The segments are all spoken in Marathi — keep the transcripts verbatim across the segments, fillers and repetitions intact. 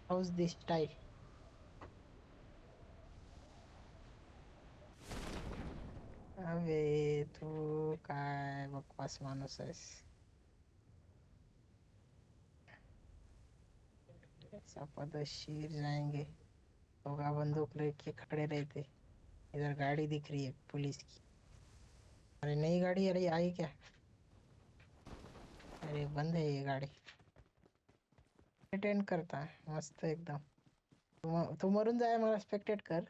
How's this style? अबे तू काय बकवास माणूस आहेस. ऐसा पदशीर जाएंगे तो का बंदूक लेके खड़े रहते. इधर गाड़ी दिख रही है पुलिस की. अरे नई गाड़ी अरे आई क्या. अरे बंद है ये गाड़ी. अटेंड करता है मस्त एकदम. तू तू मरून जाय मला स्पेक्टेट कर.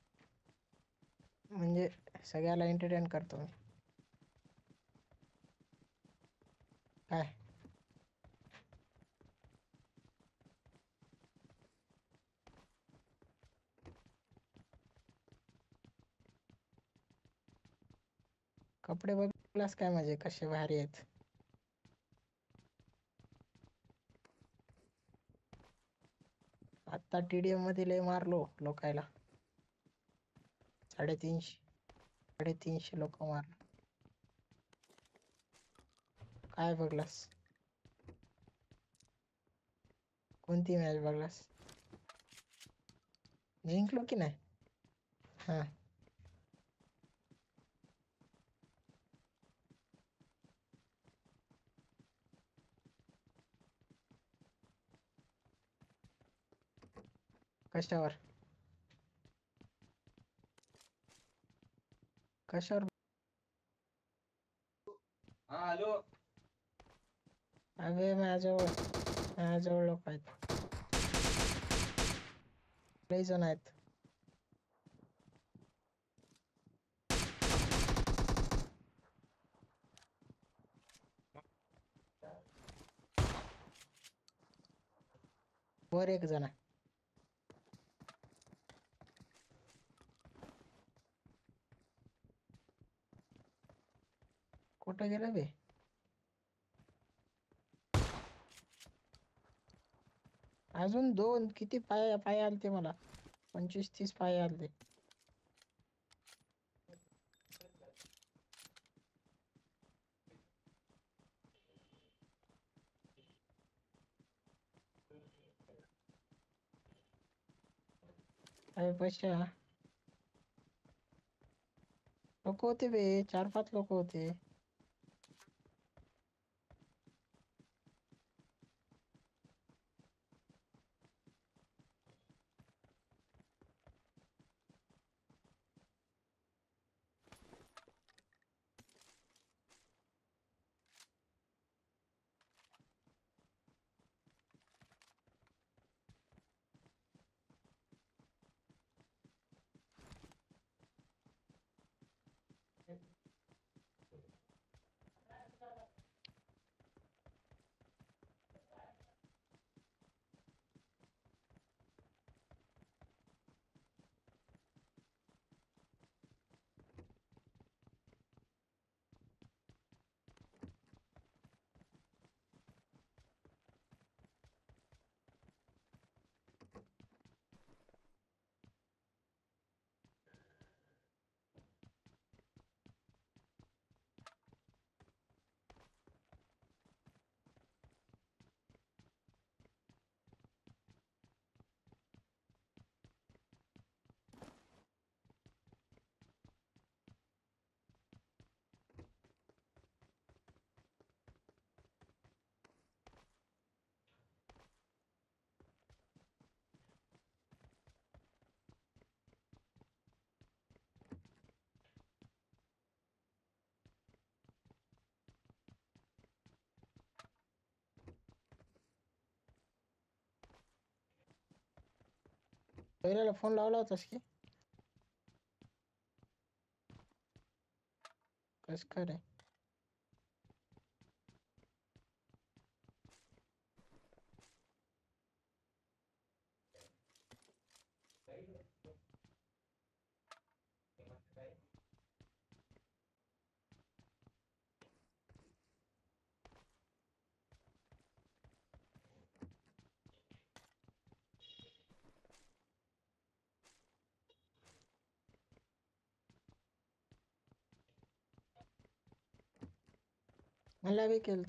म्हणजे सगळ्याला एंटरटेन करतो मी. काय कपडे बघलास काय माझे कसे भारी आहेत. आता टीडीएम मध्ये लय मारलो लोकायला. साडेतीनशे साडेतीनशे लोक मार. काय बघलास. कोणती मॅच बघलास. जिंकलो की नाही. हा कशावर कशावर. हा हॅलो. अबे माझ्याजवळ माझ्याजवळ लोक आहेत. लय जण आहेत. वर एक जण आहे. कुठं गेलं बे. अजून दोन किती पाय पाय आलते मला. पंचवीस तीस पाय आलते. अरे पैसे लोक होते बे चार पाच लोक होते. पहिल्याला फोन लावला होतास की. कस काय रे. मला बी केलता.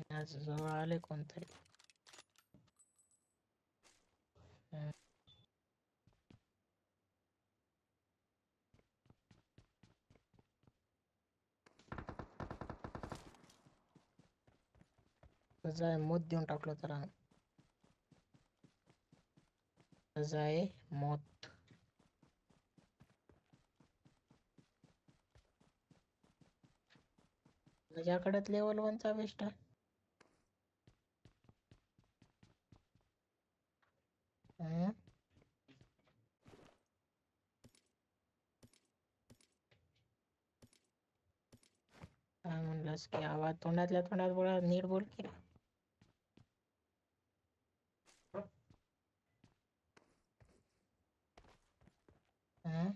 आज जवळ आले कोणतरी. हम्म. जाय मत देऊन टाकलं त्याला. जाय मत. माझ्याकडे लेवल वनचा बेस्ट आहे. हम्म. काय म्हणलास की आवाज तोंडातल्या तोंडात बोला, नीट बोल की. हम्म.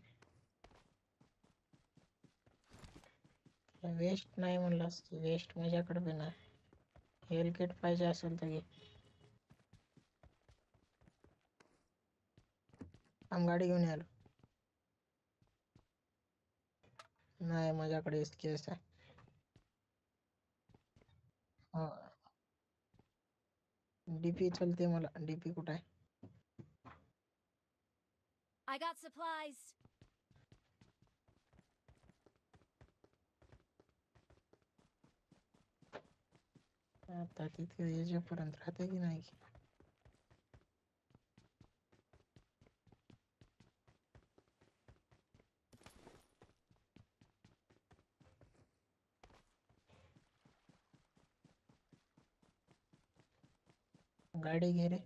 वेस्ट नाही म्हणलास की, वेस्ट माझ्याकडे बी नाही. हेल किट पाहिजे असेल तर घे. आम गाडी घेऊन यायलो. नाही माझ्याकडे एस केस आहे. डीपी चलते मला. डीपी कुठं आहे? I got supplies. आता तिथे येजेपर्यंत राहते की नाही? गाडी घे रे.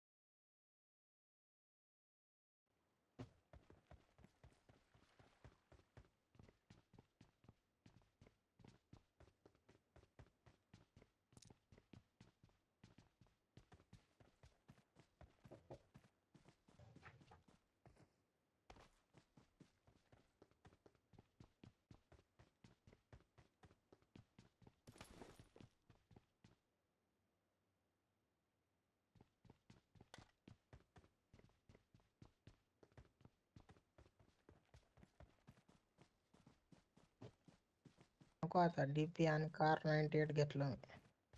नको आता डीपी आणि कार नाईन्टी एट घेतलं मी.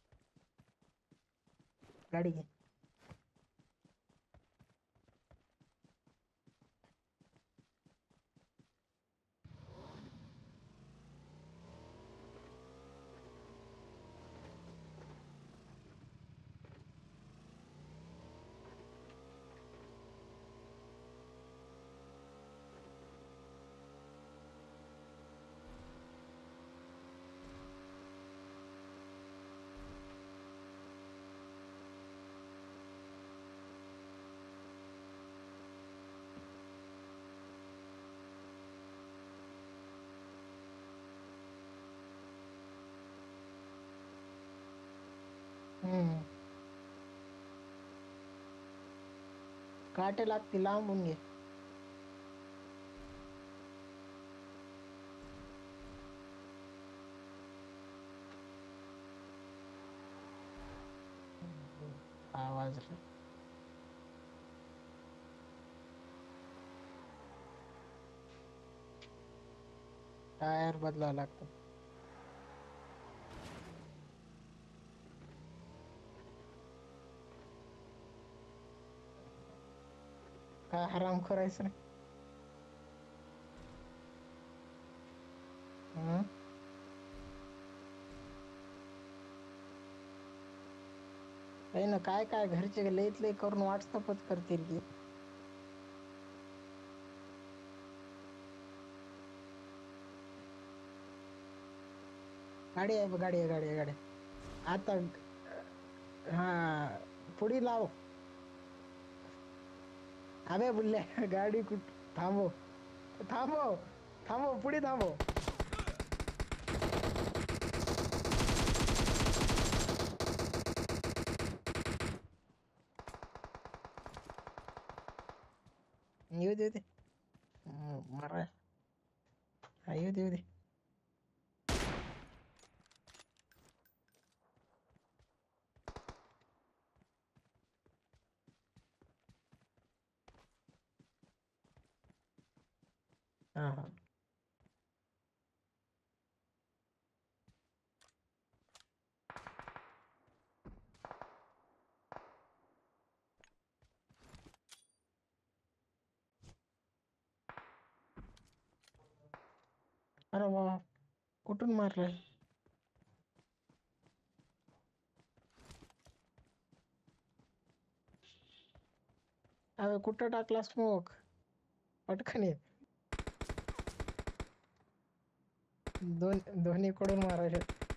गाडी घे. हम्म. काटे लागतील, लांबून घे. आवाज रे. टायर बदलावं लागतं. काय हराम करायचं रे. हम्म. काही ना काय काय घरचे लईत लई करून व्हॉट्सअपच करतील की. गाडी आहे बघ, गाडी आहे, गाडी आहे, गाडी आहे. आता हा पुढी लाव. अबे बुल्ल्या गाडी कुठ. थांबव थांबव थांबव पुढे थांबव. येऊ दे दे. मारा. हा येऊ दे येऊ दे. हा हा. कुठून मारलाय? अबे कुठं टाकला स्मोक? पटकन ये. दोन दोन्हीकडून मारायचे.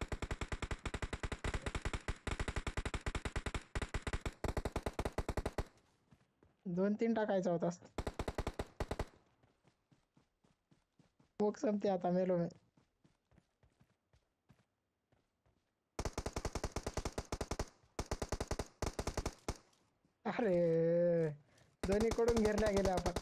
दोन तीन टाकायचा होता. स्मोक संपते आता, मेलो मी. अरे दोन्हीकडून घेरल्या गेल्या आपण.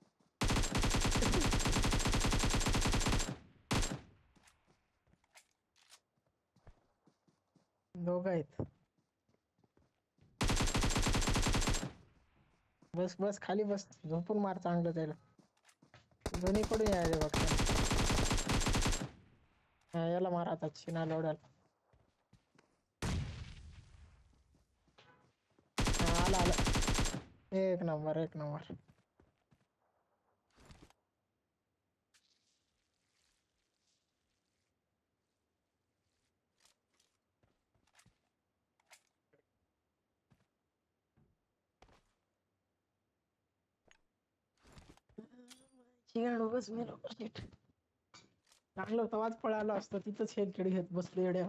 दोघं आहेत. बस बस खाली बस, झोपून मार चांगलं त्याला. दोन्हीकडून यायचे बघ. हा, याला मार आता, चिना लोडायला. हा, आला आला. एक नंबर एक नंबर. शिगाड बस मेलो. Shit. चांगलं होतं, वाज पळालो असतो तिथंच हेल खेळी घेत बसलो एवढ्या.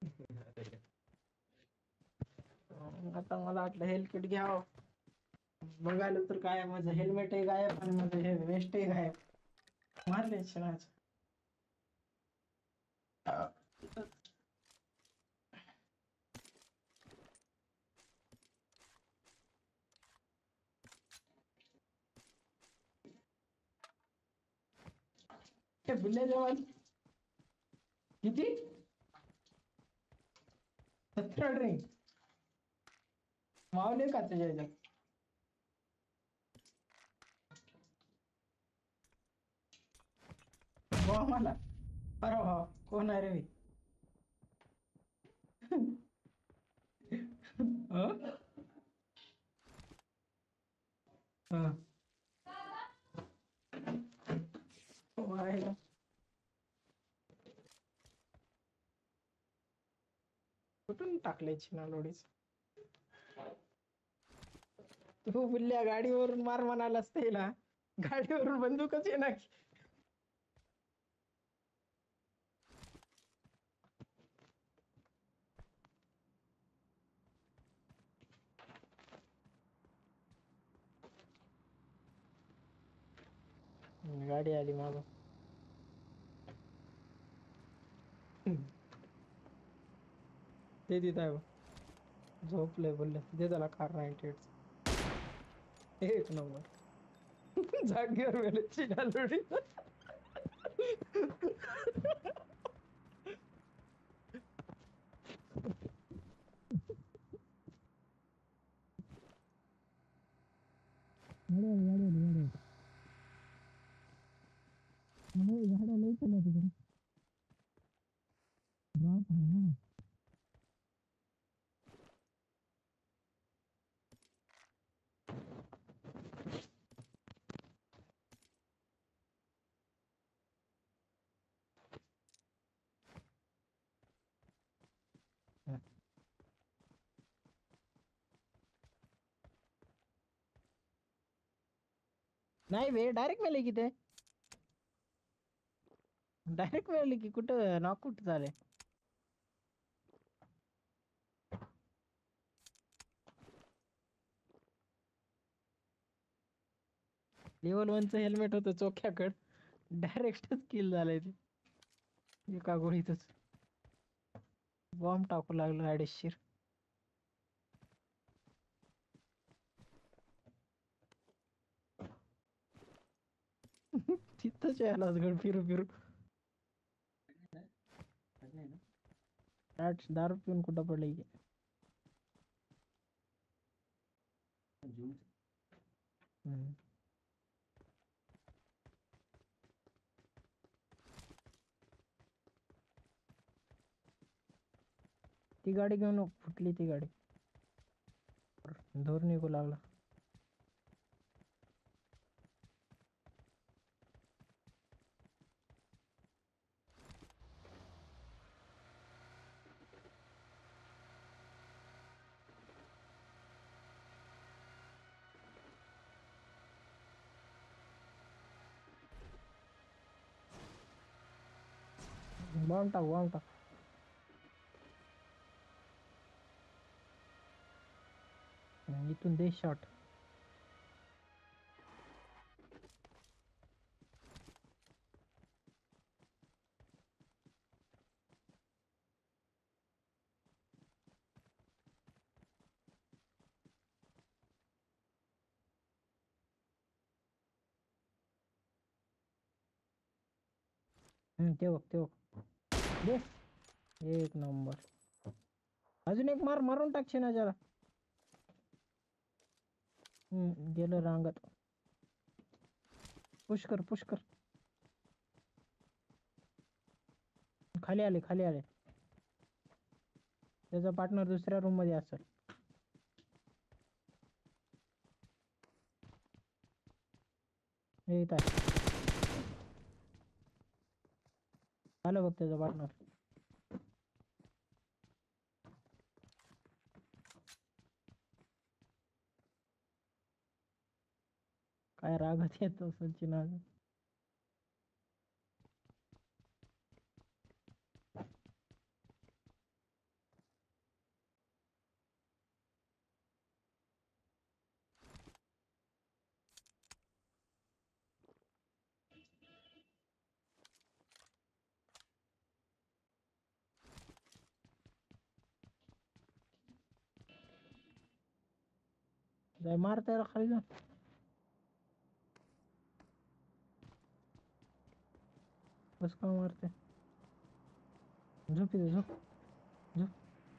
आता मला वाटलं हेल्थ किट घ्यावं. बघायला तर काय माझं हेल्मेटही गायब आणि माझं हे वेस्टही गायब. मारले शिनाच. हे बुल्ले जवान किती? सतरा ड्रिंक मावले का तुझ्या ह्याच्यात? हो मला. अरे हा कोण आहे रे? हं? हं. व्हायला. कुठून टाकले चिना लोडीच? तू बुल्ल्या गाडीवरून मार म्हणालास त्याला, गाडीवरून बंदूकच ये ना. गाडी आली मागं. ते तिथं आहे बघ. झोपलंय बोलले, दे त्याला कार नाईन्टी एट. एक नंबर. जागेवर मेले चिना लोडी. गाड्या लई चालल्या तिकडे. ड्रॉप आहे ना. नाही बे, डायरेक्ट मेले की ते. डायरेक्ट मेले की, कुठं नॉकआउट झाले. लेवल वनचं हेल्मेट होतं चोख्याकड, डायरेक्टच किल झालंय ते एका गोळीतच. बॉम्ब टाकू लागलो अडीचशे. तिथंच यायला गड फिरू फिरू. दारू पिऊन कुठं पडले की. हम्म. ती गाडी घेऊन फुटली ती गाडी. धूर निघू लागला. बॉम्ब टाक बॉम्ब टाक. हम्म, इथून दे शॉट. हम्म ते बघ ते बघ दे. एक नंबर. अजून एक मार मारून टाक शिनाजाला. हम्म गेलं रांगत. पुश कर पुश कर. खाली आले खाली आले. त्याचा पार्टनर दुसऱ्या रूम मध्ये असेल. हे इथं आहे. आलं बघ त्याचा पार्टनर. काय रागत येतो सचिन आज. जाय मार त्याला खाली जाऊन. बस का मारते. झोप इथे झोप झोप.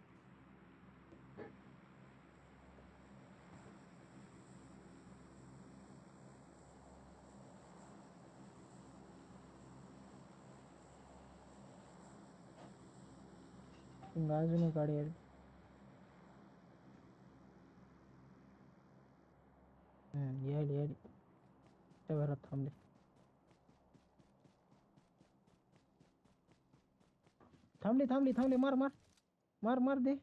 अजून एक गाडी आली. हम्म यायली यायली. त्या घरात थांबले. थांबली थांबली थांबली. मार मार मार मार दे.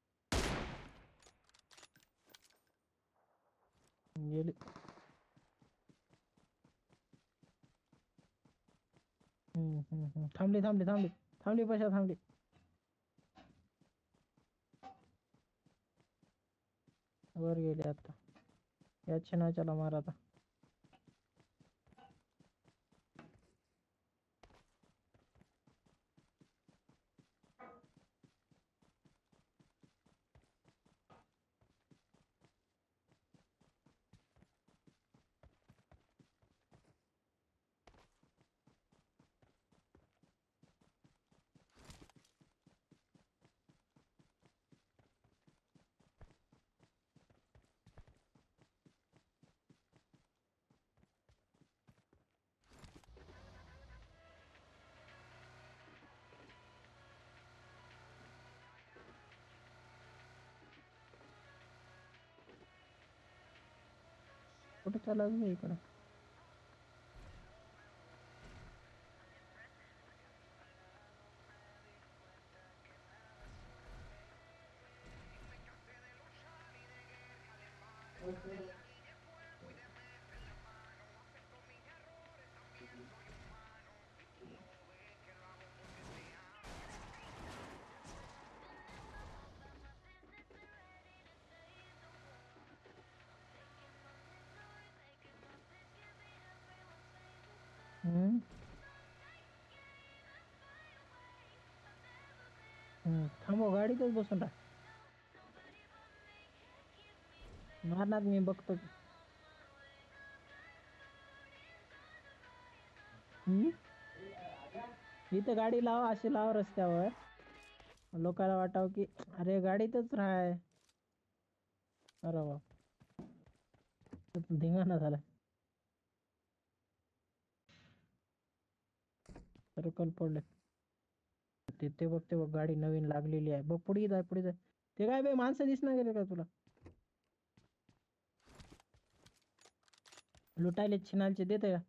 गेली. हम्म हम्म हम्म. थांबली थांबली थांबली थांबली पशा थांबली. वर गेले आता. या छिनाच्याला मार आता. कुठे चालला तुम्ही इकडं. हम्म हम्म थांबव गाडीतच बसून राहा. मारणार मी बघतो. हम्म इथं गाडी लावा अशी लावा रस्त्यावर. लोकांना वाटावं की अरे गाडीतच राहाय. अरे वा धिंगाणा झाला. सर्कल पडले. ते ते बघ ते बघ गाडी नवीन लागलेली आहे बघ. पुढे जाय पुढे जाय. ते काय बे माणसं दिसणार गेले का तुला. लुटायले छिनालचे देते का.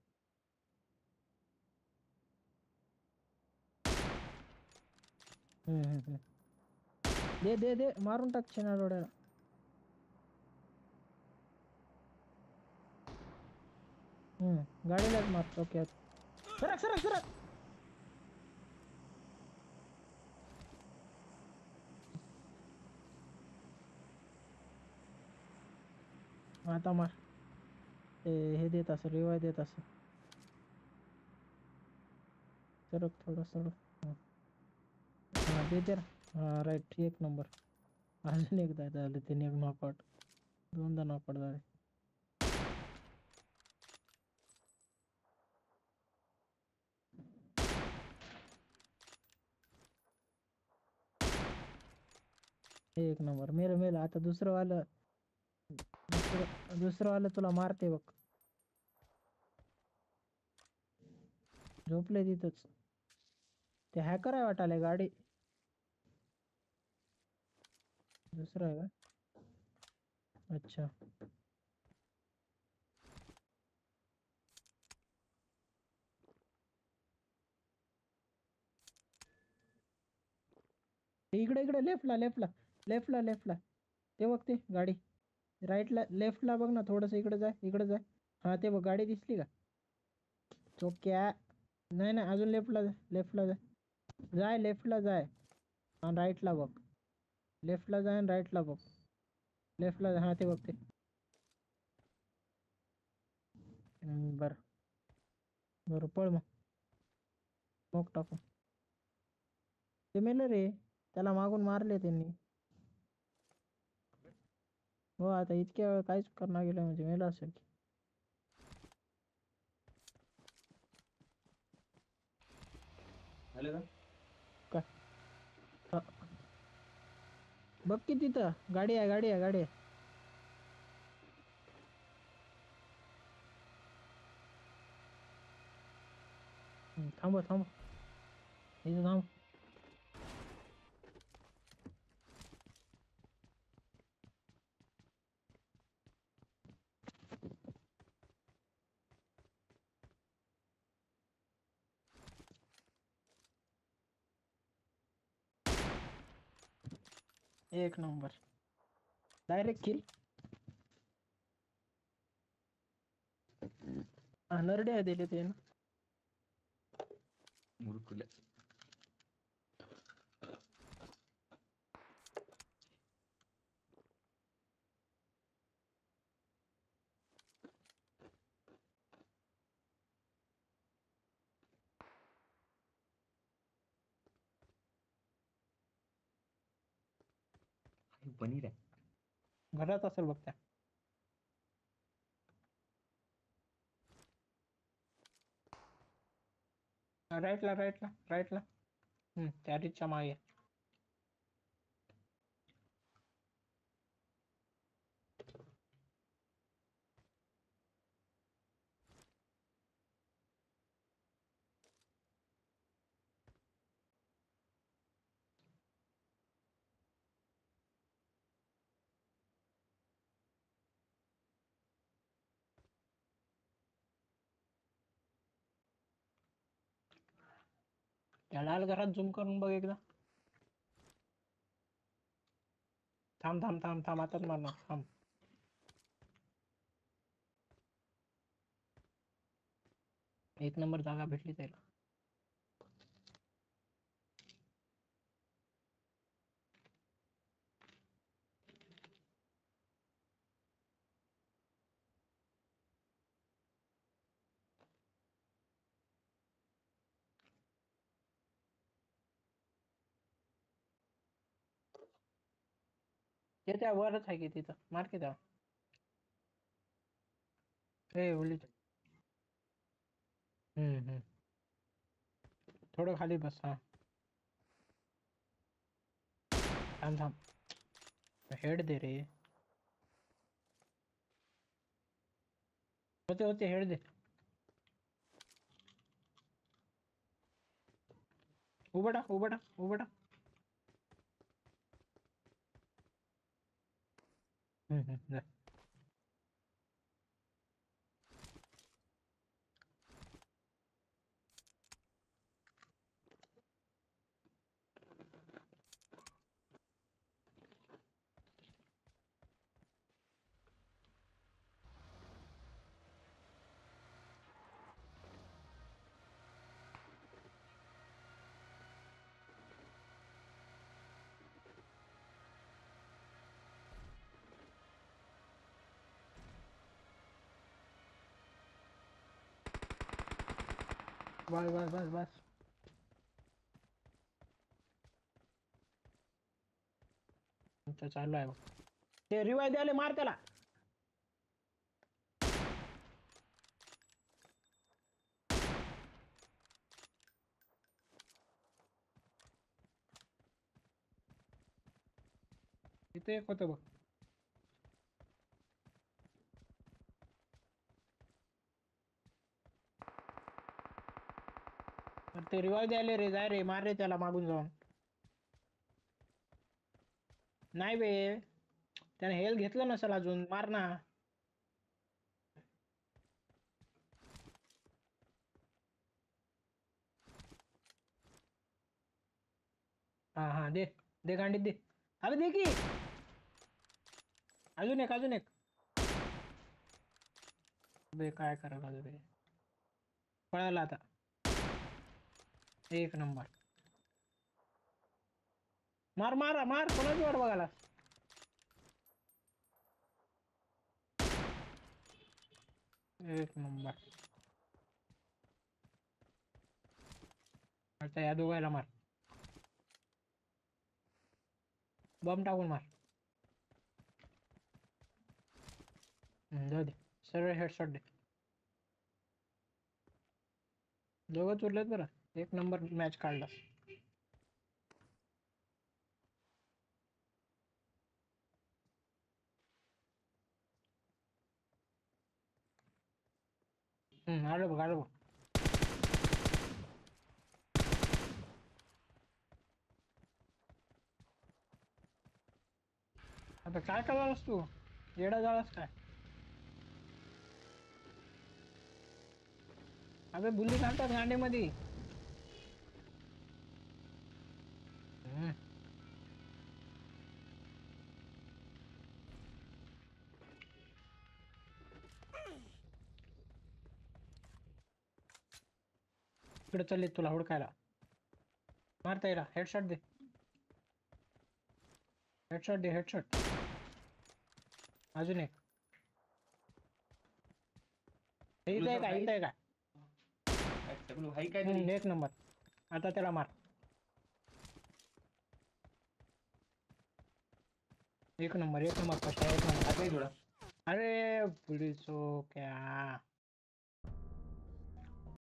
हम्म हम्म हम्म. दे दे दे मारून टाक छिना डोळ्याला. हम्म गाडीलाच मार. ओके सरक सरक सरक. आता मार. ते हे देत असं रिवाय देत असं. सरक थोडं सरक. हा दे तर. हा राईट एक नंबर. अजून एकदा झालं त्याने एक नॉकआउट. दोनदा नॉकआउट झाले. एक नंबर. मेलं मेलं. आता दुसरं वालं दुसरं दुसरं वालं तुला मारते बघ. झोपले तिथंच. ते हॅकर आहे वाटायला गाडी. दुसरं आहे का? अच्छा. ते इकडे इकडे लेफ्टला लेफ्टला लेफ्टला लेफ्टला. ते बघ ते गाडी. राईटला लेफ्टला बघ ना थोडंसं. इकडे जाय इकडे जाय. हा ते बघ गाडी दिसली का? चोक्या. नाही नाही अजून लेफ्टला जाय. लेफ्टला जाय. जाय लेफ्टला जाय. आणि राईटला बघ. लेफ्टला जाय आणि राईटला बघ. लेफ्टला जाय. हा ते बघ ते. हम्म, बरं बरं पळ मग. स्मोक टाकून. ते मेलं रे. त्याला मागून मारले त्यांनी. हो आता इतक्या वेळ काहीच करणार गेलं म्हणजे मेलं असेल. झालं का? काय? हा. बघ की तिथं गाडी आहे गाडी आहे गाडी आहे. हम्म, थांब थांब. इथं थांब. एक नंबर. डायरेक्ट किल. नरड्या दिले ते ना. मुरकुले. पनीर आहे. घरात असेल बघ त्या. राईटला राईटला राईटला. हम्म त्या रिचच्या मागे. त्या लाल घरात झूम करून बघ एकदा. थांब थांब थांब थांब आताच मारणार थांब. एक नंबर जागा भेटली त्याला. ते त्या वरच आहे की तिथं मार की त्याला. ए ओली. हम्म हम्म. थोडं खाली बस. हा थांब थांब. हेड दे रे. होते होते हेड दे. उबडा उबडा उबडा. हम्म हम्म जा. बस बस बस बस. आता चालू आहे बघ. ते रिवाय द्यायला मार त्याला. इथे एक होतं बघ. अरे ते रिवाय द्यायला रे, जाय रे, मार रे त्याला मागून जाऊन. नाही बे, त्याने हेल्थ घेतलं नसेल अजून, मार ना. हा हा, दे दे गांडीत दे. अबे दे की. अजून एक, अजून एक. बे काय करा घालू रे. पळाला आता. एक नंबर. मार मार मार, कोणाची वाट बघायला. एक नंबर. आता या दोघायला मार. बॉम्ब टाकून मार. हम्म, जाऊ दे, सरळ हेडशॉट दे. दोघंच उरलेत बरं. एक नंबर मॅच काढला. हम्म, आलो बघ, आलो बघ. आता काय करायलास तू, येडा झालास काय. अबे बुल्ली घालतात गांडीमध्ये. हम्म. इकडे चालले तुला हुडकायला. मारता येईल, हेडशॉट दे. हेडशॉट दे, हेडशॉट. अजून एक. इथं आहे का, इथं आहे का. सगळं हाय काय हम्म, तरी. एक नंबर. आता त्याला मार. एक नंबर, एक नंबर, फर्स्ट एक नंबर. आता थोडा. अरे पुलिसो क्या.